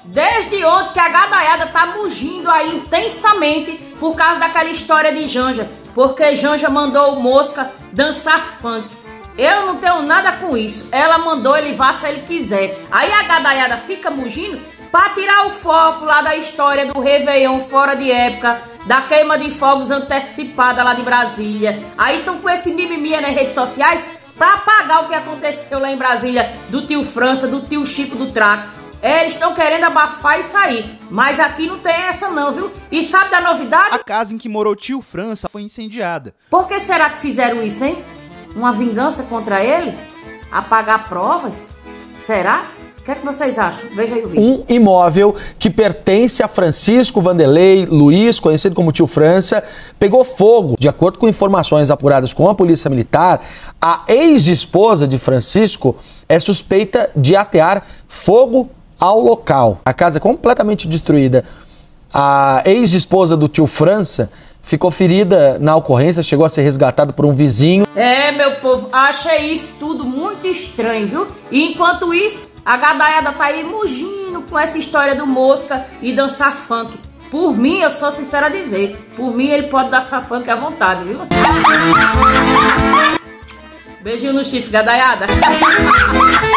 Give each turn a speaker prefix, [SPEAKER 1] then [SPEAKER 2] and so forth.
[SPEAKER 1] Desde ontem que a gadaiada tá mugindo aí intensamente por causa daquela história de Janja. Porque Janja mandou o Mosca dançar funk. Eu não tenho nada com isso. Ela mandou, ele vá se ele quiser. Aí a gadaiada fica mugindo pra tirar o foco lá da história do Réveillon fora de época, da queima de fogos antecipada lá de Brasília. Aí estão com esse mimimi nas redes sociais pra apagar o que aconteceu lá em Brasília do tio França, do tio Chico do Trato. Eles estão querendo abafar isso aí, mas aqui não tem essa não, viu? E sabe da novidade?
[SPEAKER 2] A casa em que morou tio França foi incendiada.
[SPEAKER 1] Por que será que fizeram isso, hein? Uma vingança contra ele? Apagar provas? Será? O que é que vocês acham? Veja aí o vídeo.
[SPEAKER 3] Um imóvel que pertence a Francisco Vanderlei Luiz, conhecido como tio França, pegou fogo. De acordo com informações apuradas com a Polícia Militar, a ex-esposa de Francisco é suspeita de atear fogo ao local. A casa é completamente destruída. A ex-esposa do tio França ficou ferida na ocorrência, chegou a ser resgatada por um vizinho.
[SPEAKER 1] É, meu povo, achei isso tudo muito estranho, viu? E enquanto isso, a gadaiada tá aí mugindo com essa história do Mosca e dançar funk. Por mim, eu sou sincera a dizer, por mim ele pode dançar funk à vontade, viu? Beijinho no chifre, gadaiada.